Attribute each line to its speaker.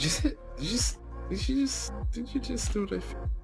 Speaker 1: Did you just did you just do what I feel?